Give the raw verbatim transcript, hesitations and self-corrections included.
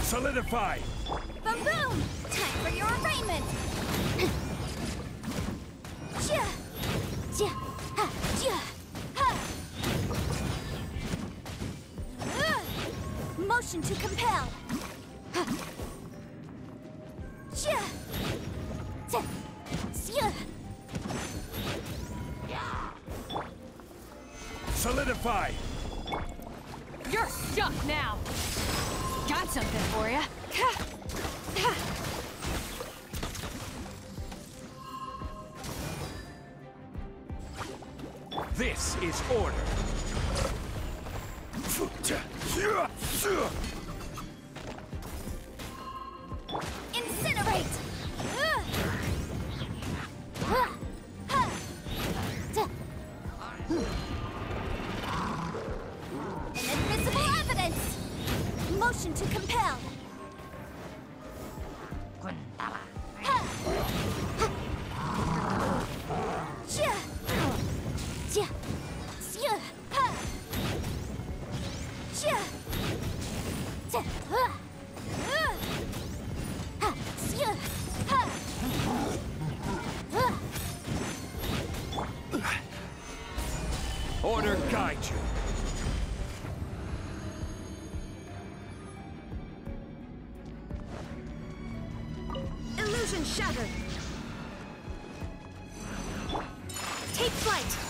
Solidify! Boom boom! Time for your arraignment! Jia! Jia! Ha! Jia! Ha! Uh! Motion to compel! Ha! Jia! Jia! Jia! Solidify! You're stuck now! Got something for ya! This is order! Incinerate! Uh! Ha! Ha! Ta! Inadmissible evidence! Motion to compel! Ha! Ha! Jia! Jia! Jia! Ha! Jia! Jia! Ha! Uh! Ha! Jia! Ha! Uh! Order guide you! Illusion shattered! Take flight!